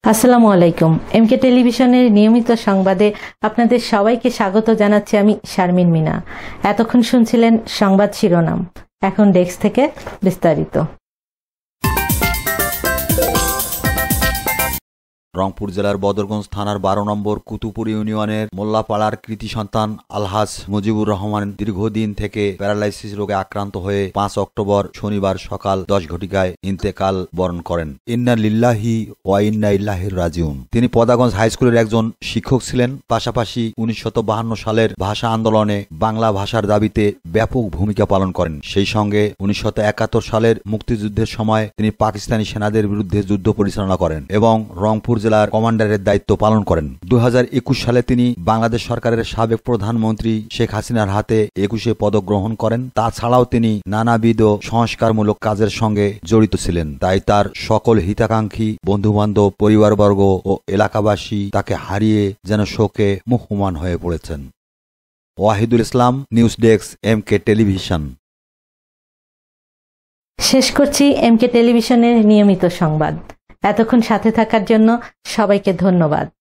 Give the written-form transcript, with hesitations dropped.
আসসালামু আলাইকুম। এমকে টেলিভিশনের নিয়মিত সংবাদে আপনাদের সবাইকে স্বাগত জানাচ্ছি আমি শারমিন মিনা। এতক্ষণ শুনছিলেন সংবাদ শিরোনাম, এখন ডেস্ক থেকে বিস্তারিত। রংপুর জেলার বদরগঞ্জ থানার ১২ নম্বর কুতুপুর ইউনিয়নের মোল্লাপাড়ার কৃতি সন্তান আলহাজ মুজিবুর রহমান দীর্ঘদিন থেকে প্যারালাইসিস রোগে আক্রান্ত হয়ে ৫ অক্টোবর শনিবার সকাল ১০ ঘটিকায় ইন্তেকাল বরণ করেন। ইন্না লিল্লাহি ওয়া ইন্না ইলাইহি রাজিউন। তিনি পদাগঞ্জ হাইস্কুলের একজন শিক্ষক ছিলেন। পাশাপাশি ১৯৫২ সালের ভাষা আন্দোলনে বাংলা ভাষার দাবিতে ব্যাপক ভূমিকা পালন করেন। সেই সঙ্গে ১৯৭১ সালের মুক্তিযুদ্ধের সময় তিনি পাকিস্তানি সেনাদের বিরুদ্ধে যুদ্ধ পরিচালনা করেন এবং রংপুর জেলার কমান্ডারের দায়িত্ব পালন করেন। ২০২১ সালে তিনি বাংলাদেশ সরকারের সাবেক প্রধানমন্ত্রী শেখ হাসিনার হাতে ২১ পদক গ্রহণ করেন। তাছাড়াও তিনি নানাবিধ সংস্কারমূলক কাজের সঙ্গে জড়িত ছিলেন। তাই তার সকল হিতাকাঙ্ক্ষী, বন্ধুবান্ধব, পরিবারবর্গ ও এলাকাবাসী তাকে হারিয়ে যেন শোকে মুহ্যমান হয়ে পড়েছেন। Wahidul Islam, news desk, MK television. শেষ করছি এমকে টেলিভিশনের নিয়মিত সংবাদ। এতক্ষণ সাথে থাকার জন্য সবাইকে ধন্যবাদ।